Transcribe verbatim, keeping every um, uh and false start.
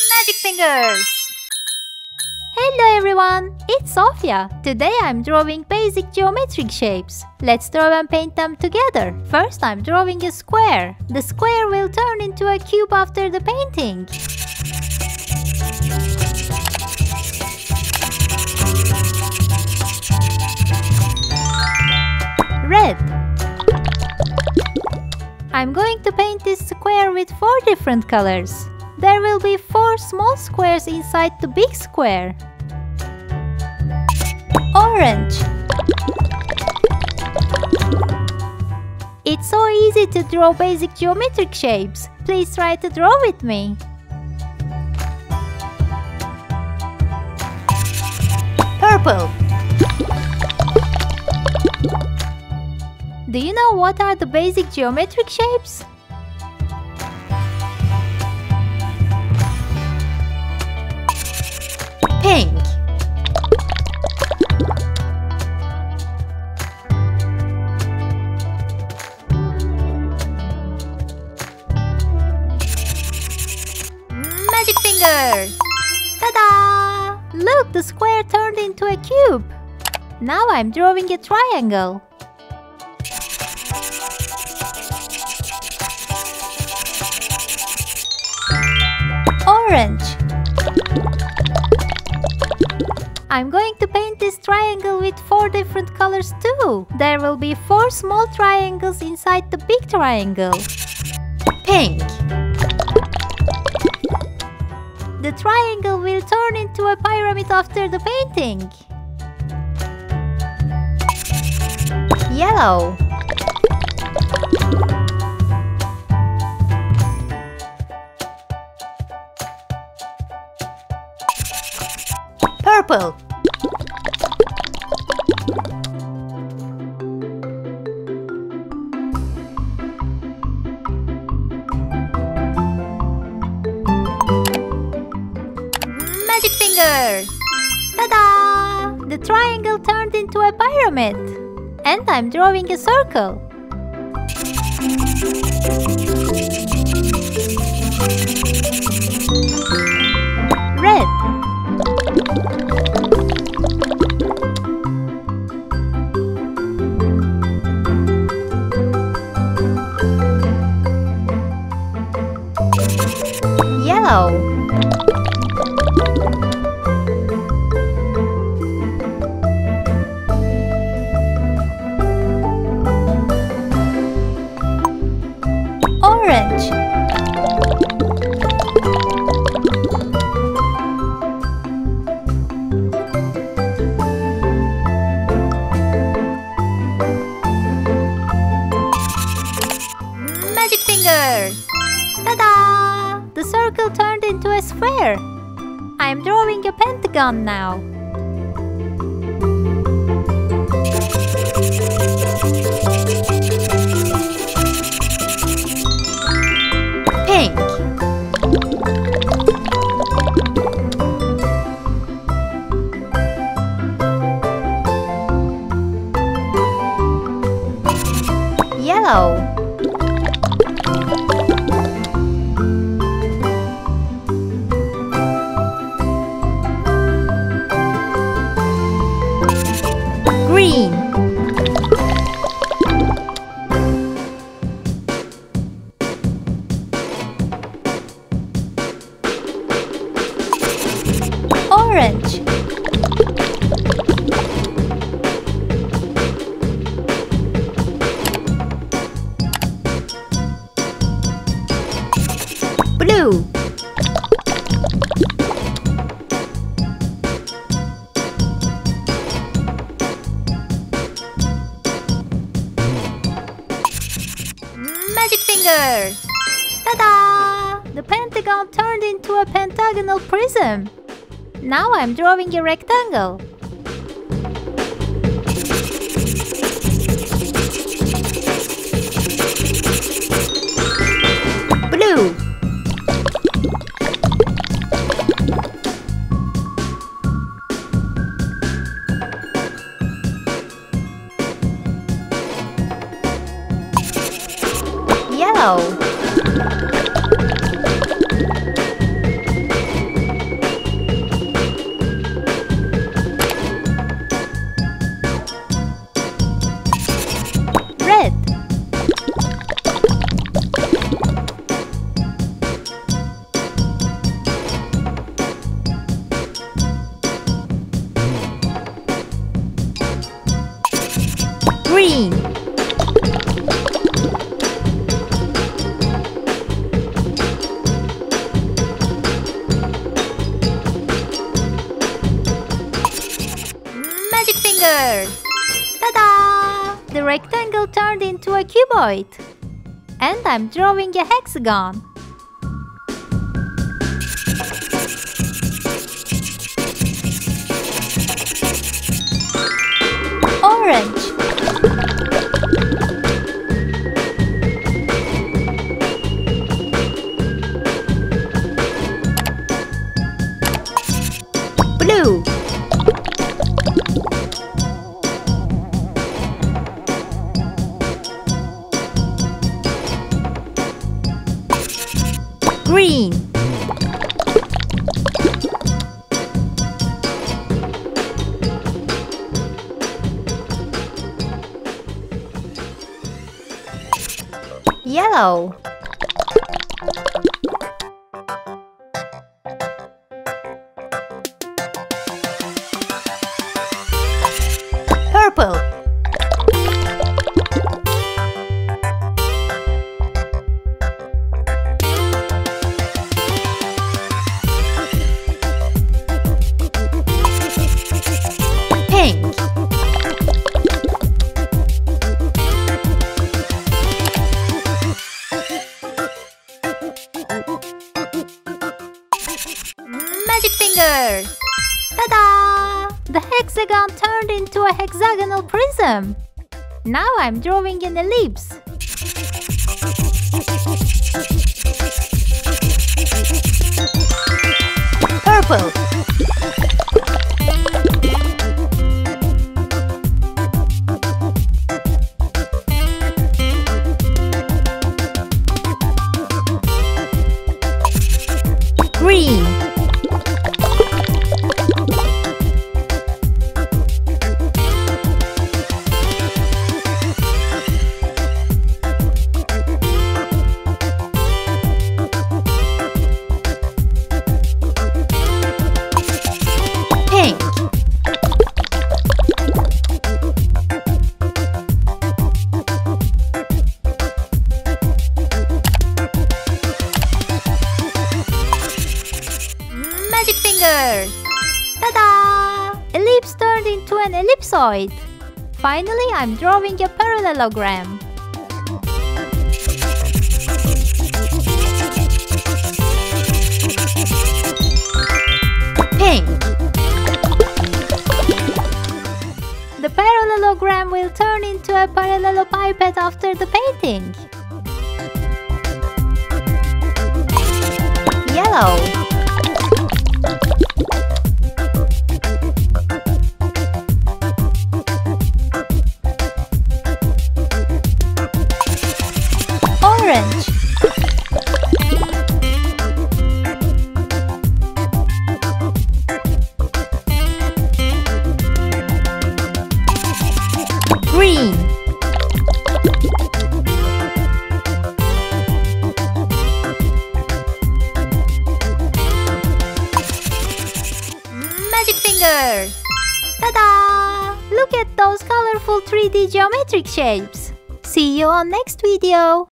Magic fingers! Hello everyone, it's Sofia. Today I'm drawing basic geometric shapes. Let's draw and paint them together. First I'm drawing a square. The square will turn into a cube after the painting. Red. I'm going to paint this square with four different colors. There will be four small squares inside the big square. Orange. It's so easy to draw basic geometric shapes. Please try to draw with me. Purple. Do you know what are the basic geometric shapes? Pink. Magic fingers! Ta-da! Look, the square turned into a cube. Now I'm drawing a triangle. Orange. I'm going to paint this triangle with four different colors too. There will be four small triangles inside the big triangle. Pink. The triangle will turn into a pyramid after the painting. Yellow. Purple. Magic fingers! Ta-da! The triangle turned into a pyramid. And I'm drawing a circle. Red. Yellow. Orange. Magic fingers! Ta-da! The circle turned into a square. I'm drawing a pentagon now. Pink. Yellow. Green. Orange. Blue. Magic fingers! Ta-da! The pentagon turned into a pentagonal prism. Now I'm drawing a rectangle. Blue. Yellow. fingers! Ta-da! The rectangle turned into a cuboid. And I'm drawing a hexagon. Orange. Blue. Green. Yellow. Purple. Pink. Magic fingers! Ta-da! The hexagon turned into a hexagonal prism. Now I'm drawing an ellipse. Purple. Green. Pink. Magic fingers! Ta-da! Ellipse turned into an ellipsoid. Finally, I'm drawing a parallelogram. Pink. The parallelogram will turn into a parallelepiped after the painting. Yellow. Orange. Green. Magic fingers! Ta-da! Look at those colorful three D geometric shapes. See you on next video.